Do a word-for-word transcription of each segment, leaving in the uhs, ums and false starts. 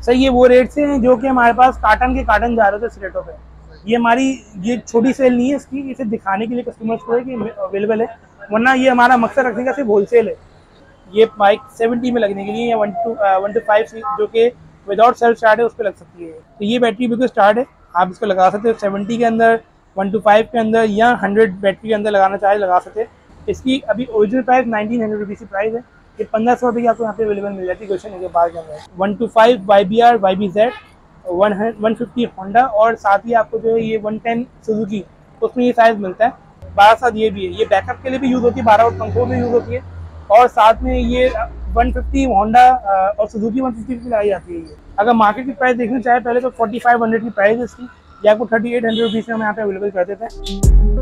Sir ये वो rate से हैं जो कि हमारे पास कार्टन के कार्टन जा रहे थे इस रेटों पे। ये हमारी ये छोटी सेल नहीं है इसकी, इसे दिखाने के लिए कस्टमर्स को है कि अवेलेबल है, वरना ये हमारा मकसद रखने का सिर्फ होलसेल है। ये बाइक सेवेंटी में लगने के लिए या one two one two five जो कि विदाउट सेल्फ स्टार्ट है उस पर लग सकती है। तो ये बैटरी बिल्कुल स्टार्ट है, आप इसको लगा सकते हो सेवेंटी के अंदर, वन टू फाइव के अंदर या हंड्रेड बैटरी के अंदर लगाना चाहे लगा सकते हैं। इसकी अभी original price nineteen hundred rupees की प्राइस है, ये पंद्रह सौ रुपये की आपको यहाँ पे अवेलेबल मिल जाती है क्वेश्चन के बाद के अंदर। One two five Y B R Y B Z one one fifty Honda और साथ ही आपको जो है ये वन टेन सुजुकी उसमें ये साइज़ मिलता है। बारह साथ ये भी है, ये बैकअप के लिए भी यूज़ होती है, बारह और पंखों में यूज़ होती है। और साथ में ये वन फिफ्टी होंडा और सुजुकी वन फिफ्टी की लाई जाती है। ये अगर मार्केट की प्राइस देखना चाहे पहले तो फोर्टी फाइव हंड्रेड की प्राइस है इसकी, या आपको थर्टी एट हंड्रेड रुपीज़ में हम यहाँ पे अवेलेबल कर देते हैं।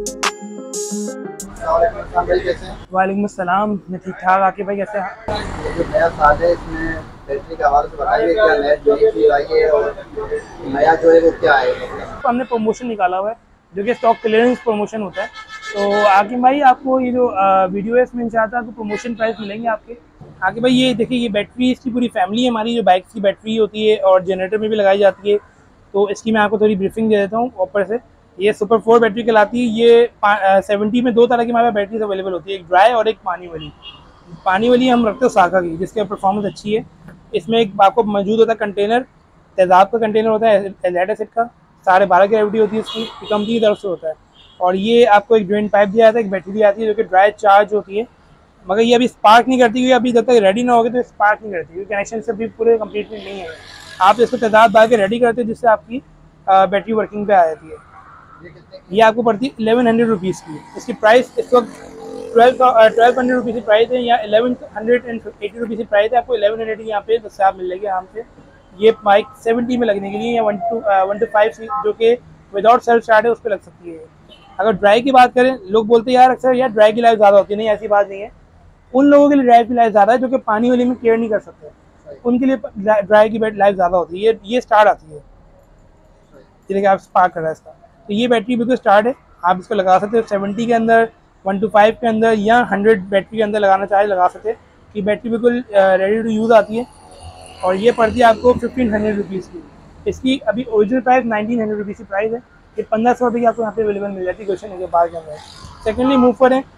वालेकुम अस्सलाम, मैं ठीक ठाक। आके भाई कैसे हैं? जो नया साल है इसमें बैटरी के हवाले से बताइए, क्या नया जो चीज़ आई है और नया जो है वो क्या है? तो हमने प्रमोशन निकाला हुआ है जो कि स्टॉक क्लियरेंस प्रमोशन होता है। तो आगे भाई आपको ये जो वीडियो है इसमें इंशाल्लाह आपको प्रमोशन प्राइस मिलेंगे आपके। आगे भाई ये देखिए, ये बैटरी इसकी पूरी फैमिली है हमारी, जो बाइक्स की बैटरी होती है और जनरेटर में भी लगाई जाती है। तो इसकी मैं आपको थोड़ी ब्रीफिंग दे देता हूँ ऊपर से। ये सुपर फोर बैटरी कहलाती है। ये सेवेंटी में दो तरह की हमारे पास बैटरीज अवेलेबल होती है, एक ड्राई और एक पानी वाली। पानी वाली हम रखते हैं साका की, जिसकी परफॉर्मेंस अच्छी है। इसमें एक आपको मौजूद होता है कंटेनर, तेज़ाब का कंटेनर होता है, एजेड एसिड का, साढ़े बारह की ग्रेविटी होती है इसकी, कंपनी की तरफ से होता है। और ये आपको एक ड्रेन पाइप दिया जाता है, एक बैटरी दी आती है जो कि ड्राई चार्ज होती है, मगर ये अभी स्पार्क नहीं करती, क्योंकि अभी जब तक रेडी ना होगी तो स्पार्क नहीं करती, क्योंकि कनेक्शन से भी पूरे कम्प्लीट नहीं है। आप इसको तेज़ाब डाल के रेडी करते हैं जिससे आपकी बैटरी वर्किंग पे आ जाती है। ये आपको पड़ती है इलेवन हंड्रेड रुपीज़ की। इसकी प्राइस इस वक्त ट्वेल्व ट्वेल्व हंड्रेड रुपीज़ की प्राइस है, या eleven hundred and eighty rupees की प्राइस है। आपको इलेवन हंड्रेड की यहाँ पे दस्ताब मिल जाएगी आराम से। ये बाइक सेवेंटी में लगने के लिए या one two one two five जो कि विदाउट सेल्फ स्टार्ट है उस पर लग सकती है। अगर ड्राई की बात करें, लोग बोलते हैं यार अक्सर यार ड्राई की लाइफ ज़्यादा होती है, नहीं ऐसी बात नहीं है। उन लोगों के लिए ड्राई की लाइफ ज़्यादा है जो कि पानी वाली में केयर नहीं कर सकते, उनके लिए ड्राई की लाइफ ज़्यादा होती है। ये ये स्टार्ट आती है, जैसे कि आप स्पार्क कर रहा है इसका। तो ये बैटरी बिल्कुल स्टार्ट है, आप इसको लगा सकते हो सेवेंटी के अंदर, वन टू फाइव के अंदर या हंड्रेड बैटरी के अंदर लगाना चाहे लगा सकते हैं। ये बैटरी बिल्कुल रेडी टू यूज़ आती है और ये पड़ती है आपको फिफ्टीन हंड्रेड रुपीज़ की। इसकी अभी original price nineteen hundred rupees की प्राइस है, ये पंद्रह सौ रुपये की आपको यहाँ पे अवेलेबल मिल जाती है क्वेश्चन के बाद के अंदर। सेकेंडली मूफर है,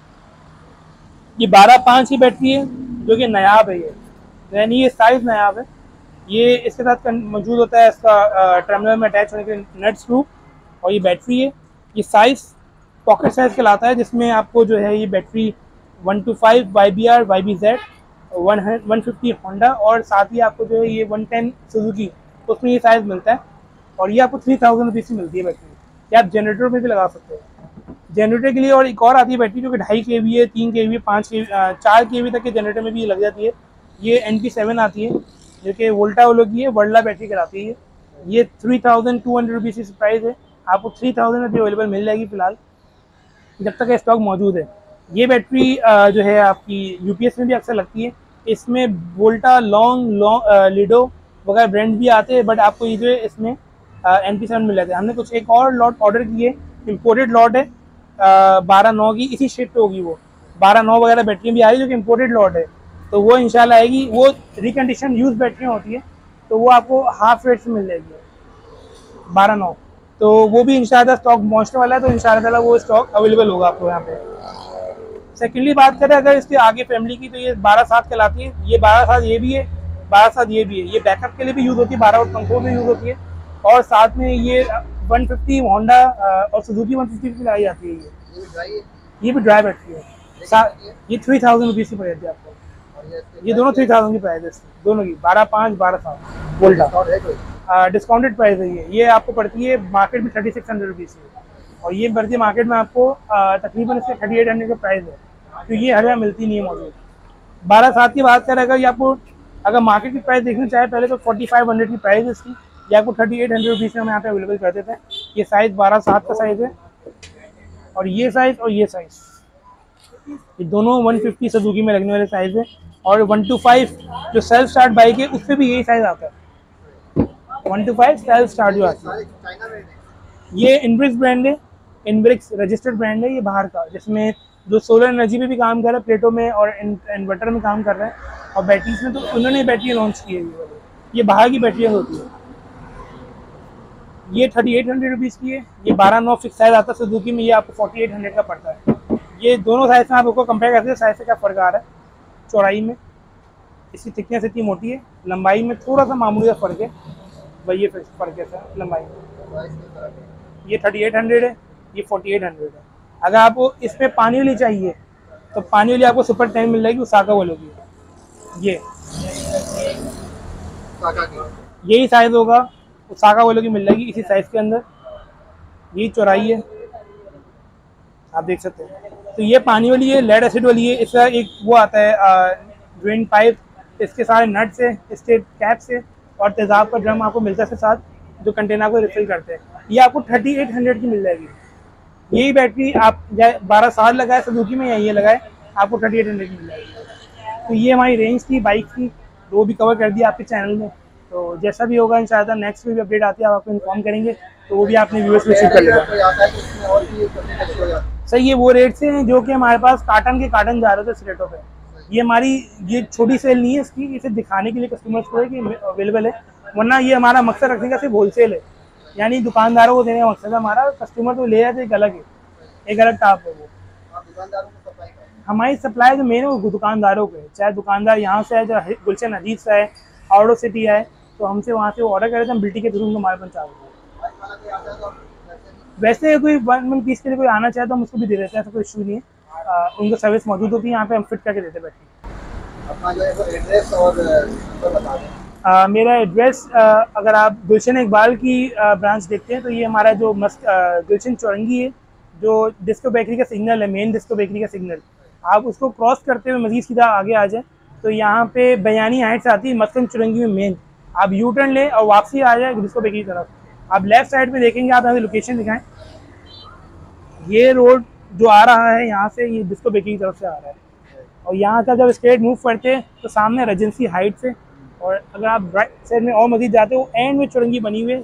ये बारह पाँच की बैटरी है जो कि नायाब है, ये यानी ये साइज़ नायाब है। ये इसके साथ मौजूद होता है इसका टर्मिनल में अटैच होने के नट स्क्रू, और ये बैटरी है। ये साइज़ पॉकेट साइज़ कहलाता है, जिसमें आपको जो है ये battery one two five Y B R Y B Z one one fifty Honda और साथ ही आपको जो है ये वन टेन सुजुकी उसमें ये साइज़ मिलता है। और ये आपको थ्री थाउजेंड रुपीज़ की मिलती है बैटरी। ये आप जनरेटर में भी लगा सकते हो। जनरेटर के लिए और एक और आती है बैटरी जो कि ढाई के वी है, तीन के वी, पाँच के चार के वी तक के जनरेटर में भी लग जाती है। ये एन पी सेवन आती है जो कि वोल्टा वालों की है, वर्ल्डा बैटरी कहलाती है। ये three thousand two hundred rupees की प्राइस है, आपको थ्री थाउजेंड में भी अवेलेबल मिल जाएगी फिलहाल जब तक स्टॉक मौजूद है। ये बैटरी जो है आपकी यूपीएस में भी अक्सर लगती है। इसमें वोल्टा, लॉन्ग लॉन्ग लिडो वगैरह ब्रांड भी आते हैं, बट आपको ये जो है इसमें एन पी सेवन मिल जाते हैं। हमने कुछ एक और लॉट ऑर्डर किए, इम्पोर्टेड लॉट है, बारह नौ की, इसी शेप पे होगी वो। बारह नौ वगैरह बैटरी भी आ रही है जो कि इम्पोर्टेड लॉट है, तो वो इंशाल्लाह आएगी। वो रिकंडीशन यूज बैटरी होती है, तो वो आपको हाफ रेट से मिल जाएगी बारह नौ। तो वो भी इंशाल्लाह स्टॉक पहुँचने वाला है, तो इंशाल्लाह वो स्टॉक अवेलेबल होगा आपको यहाँ पे। सेकेंडली बात करें अगर इसके आगे फैमिली की, तो ये बारह सात कहलाती है। ये बारह सात ये भी है, बारह सात ये भी है। ये बैकअप के लिए भी यूज़ होती है, बारह और पंखों में यूज़ होती है। और साथ में ये वन फिफ्टी होंडा और सुजुकी वन फिफ्टी की लाई जाती है। ये ये भी ड्राई बैटरी है। ये थ्री थाउजेंड रुपीज़ की पड़ जाती है आपको। ये दोनों थ्री थाउजेंड की प्राइस है दोनों की, बारह पाँच बारह सात वोल्टा। डिस्काउंटेड प्राइस है ये ये आपको पड़ती है मार्केट में थर्टी सिक्स हंड्रेड रुपीज़ की, और ये पड़ती है मार्केट में आपको तकरीबन इसके थर्टी एट हंड्रेड का प्राइस है, क्योंकि ये हर जगह मिलती नहीं है मौजूद। बारह सात की बात करें अगर, ये आपको अगर मार्केट की प्राइस देखना चाहे पहले तो फोर्टी फाइव हंड्रेड की प्राइस है इसकी, ये आपको थर्टी एट हंड्रेड रुपीज़ में हम यहाँ पे अवेलेबल कर देते हैं। ये साइज़ बारह सात का साइज़ है, और ये साइज़ और ये साइज़, ये दोनों वन फिफ्टी सुजुकी में लगने वाले साइज़ है। और वन टू फाइव जो सेल्फ स्टार्ट बाइक है उस पर भी यही साइज़ आता है, one two five self start जो आता है। ये इनब्रिक्स ब्रांड है, इनब्रिक्स रजिस्टर्ड ब्रांड है ये बाहर का, जिसमें जो सोलर एनर्जी में भी काम कर रहा है, प्लेटों में और इन्वर्टर में काम कर रहा है, और बैटरीज में तो उन्होंने बैटरी लॉन्च की है ये वाली। ये बाहर की बैटरियाँ होती है। ये थर्टी एट हंड्रेड रुपीज़ की है। ये बारह नौ फिक्स साइज़ आता है सुजुकी में, ये आपको फोर्टी एट हंड्रेड का पड़ता है। ये दोनों साइज़ में आप उसको कंपेयर करते हैं, साइज़ से क्या फ़र्क आ रहा है। चौड़ाई में इसकी थिकनेस इतनी मोटी है, लंबाई में थोड़ा सा मामूली सा फ़र्क है भाई, ये फ़र्क है सर लंबाई में। ये थर्टी एट हंड्रेड है, ये फोर्टी एट हंड्रेड है। अगर आपको इसमें पानी वाली चाहिए तो पानी वाली आपको सुपर टेन मिल जाएगी, ओसाका वालों की। ये यही साइज़ होगा, ओसाका वालों की मिल जाएगी इसी साइज़ के अंदर। यही चौड़ाई है, आप देख सकते हैं। तो ये पानी वाली है, लेड एसिड वाली है। इसका एक वो आता है ड्रेन पाइप, इसके सारे नट्स है, इसके कैप से, और तेज़ाब का ड्रम आपको मिलता है इसके साथ, जो कंटेनर को रिफिल करते हैं। ये आपको थर्टी एट हंड्रेड की मिल जाएगी। यही बैटरी आप बारह साल लगाए सुजुकी में या ये लगाए, आपको थर्टी एट हंड्रेड की मिल जाएगी। तो ये हमारी रेंज थी बाइक की, वो भी कवर कर दिया आपके चैनल में। तो जैसा भी होगा इंशाल्लाह नेक्स्ट में भी अपडेट आती है, आप आपको इन्फॉर्म करेंगे, तो वो भी आपने व्यूअर्स में शेयर कर लेगा। सर ये वो रेट से हैं जो कि हमारे पास कार्टन के कार्टन जा रहे थे इस रेटों पे। ये हमारी ये छोटी सेल नहीं है इसकी, इसे दिखाने के लिए कस्टमर्स को है कि अवेलेबल है, वरना ये हमारा मकसद रखने का सिर्फ होलसेल है, यानी दुकानदारों को देने का मकसद है हमारा। कस्टमर तो ले जाते एक अलग है, एक अलग टाप है वो। हमारी सप्लाई जो मेन है वो दुकानदारों को है, चाहे दुकानदार यहाँ से है, चाहे गुलशन अजीज से है, आउट ऑफ सिटी है, तो हमसे वहाँ से ऑर्डर करे थे, हम बिल्टी के थ्रू उनको हमारे पहुँचा देते हैं। वैसे कोई वन वन पीस के लिए कोई आना चाहे तो हम उसको भी दे देते हैं, ऐसा कोई इशू नहीं है। आ, उनको सर्विस मौजूद होती है यहाँ पे, हम फिट करके देते बैठे। अपना जो है वो एड्रेस और नंबर बता दें। आ, मेरा एड्रेस, अगर आप गुलशन इकबाल की आ, ब्रांच देखते हैं तो ये हमारा जो मस्त गुलशन चौरंगी है, जो डिस्को बेकरी का सिग्नल है, मेन डिस्को बेकरी का सिग्नल, आप उसको क्रॉस करते हुए मजीद सीधा आगे आ जाए तो यहाँ पे बयानी हाइट्स आती है मस्कन चौरंगी में मेन। आप यू टर्न लें और वापसी आ जाए डिस्को बेकरी की तरफ। आप लेफ्ट साइड पे देखेंगे, आप यहाँ से लोकेशन दिखाएं, ये रोड जो आ रहा है यहाँ से, ये डिस्को बेकरी की तरफ से आ रहा है, और यहाँ का जब स्ट्रेट मूव करते हैं तो सामने रेजेंसी हाइट से, और अगर आप राइट साइड में और मजीद जाते हो एंड में चौरंगी बनी हुई है,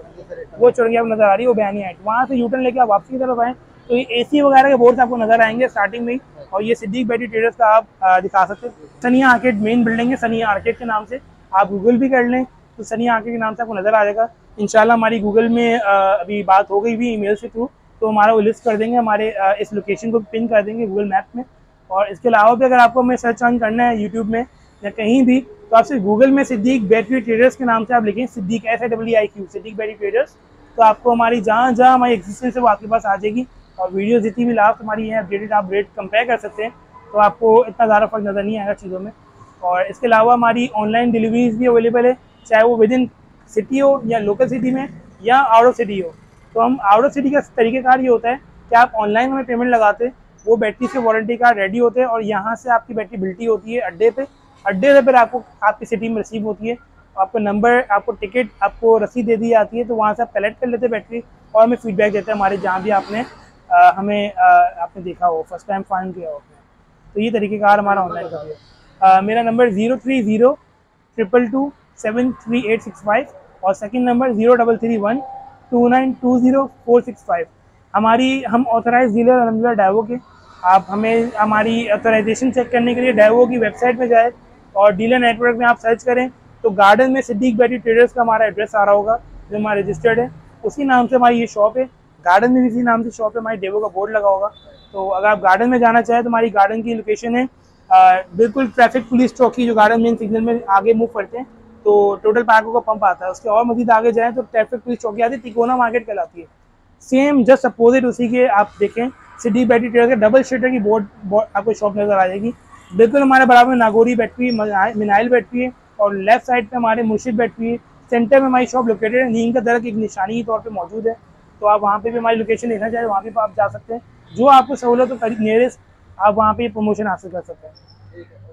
वो चौरंगी आपको नज़र आ रही है, वो बयानी हाइट, वहाँ से यू टर्न लेके आप वापसी की तरफ आएँ तो ये एसी वगैरह के बोर्ड आपको नज़र आएंगे स्टार्टिंग में ही। और ये सिद्दीक बैटरी ट्रेडर्स का आप आ, दिखा सकते हैं। सनिया आर्केड मेन बिल्डिंग है, सनिया आर्केड के नाम से आप गूगल भी कर लें तो सनिया आर्केड के नाम से आपको नज़र आ जाएगा। इंशाल्लाह हमारी गूगल में आ, अभी बात हो गई भी ईमेल से थ्रू, तो हमारा वो लिस्ट कर देंगे, हमारे आ, इस लोकेशन को पिन कर देंगे गूगल मैप में। और इसके अलावा भी अगर आपको हमें सर्च ऑन करना है यूट्यूब में या कहीं भी, तो आप सिर्फ गूगल में सिद्दीक बैटरी ट्रेडर्स के नाम से आप लिखें, Siddique S A W I Q, Siddique battery traders, तो आपको हमारी जहाँ जहाँ हमारी एग्जिस्टेंस है वो आपके पास आ जाएगी। और वीडियो जितनी भी लास्ट हमारी है अपडेटेड, आप रेट कंपेयर कर सकते हैं, तो आपको इतना ज़्यादा फर्क नज़र नहीं आएगा चीज़ों में। और इसके अलावा हमारी ऑनलाइन डिलीवरीज भी अवेलेबल है, चाहे वो विद इन सिटी हो या लोकल सिटी में या आउट ऑफ सिटी हो। तो हम आउट ऑफ सिटी का तरीक़ेकार ये होता है कि आप ऑनलाइन हमें पेमेंट लगाते, वो बैटरी से वारंटी कार्ड रेडी होते हैं और यहाँ से आपकी बैटरी बिल्टी होती है अड्डे पे, अड्डे से फिर आपको आपकी सिटी में रिसीव होती है, आपको नंबर, आपको टिकट, आपको रसीद दे दी जाती है, तो वहाँ से आप कलेक्ट कर लेते हैं बैटरी और हमें फीडबैक देते हैं हमारे जहाँ भी आपने आ, हमें आ, आपने देखा हो, फर्स्ट टाइम फाइंड किया हो। तो ये तरीक़ेकार हमारा ऑनलाइन का है। मेरा number zero three zero triple two seven three eight six five और second number zero double three one two nine two zero four six five. हमारी हम ऑथराइज डीलर अलहमदुलिल्लाह डाइवो के। आप हमें हमारी ऑथराइजेशन चेक करने के लिए डाइवो की वेबसाइट पे जाए और डीलर नेटवर्क में आप सर्च करें तो गार्डन में सिद्दीक बैटरी ट्रेडर्स का हमारा एड्रेस आ रहा होगा, जो हमारा रजिस्टर्ड है, उसी नाम से हमारी ये शॉप है। गार्डन में भी इसी नाम से शॉप है, हमारी डेवो का बोर्ड लगा होगा। तो अगर आप गार्डन में जाना चाहें तो हमारी गार्डन की लोकेशन है आ, बिल्कुल ट्रैफिक पुलिस चौकी, जो गार्डन मेन सिग्नल में आगे मूव करते हैं तो टोटल पार्को का पंप आता है, उसके और मजीद आगे जाएँ तो ट्रैफिक पुलिस चौकी आती है, तिकोना मार्केट कहलाती है। सेम जस्ट अपोजिट उसी के आप देखें सिद्दीक बैटरी ट्रेडर्स के डबल शटर की बोर्ड आपको शॉप नज़र आ जाएगी। बिल्कुल हमारे बराबर में नागौरी बैटरी, मिनाइल बैटरी है और लेफ्ट साइड पे हमारे मुर्शिद बैटरी है। सेंटर में हमारी शॉप लोकेटेड है, नीम का दरख्त एक निशानी के तौर पे मौजूद है, तो आप वहाँ पे भी हमारी लोकेशन देखना चाहें वहाँ पे आप जा सकते हैं, जो आपको सहूलत हो नियरेस्ट आप वहाँ पे प्रमोशन हासिल कर सकते हैं।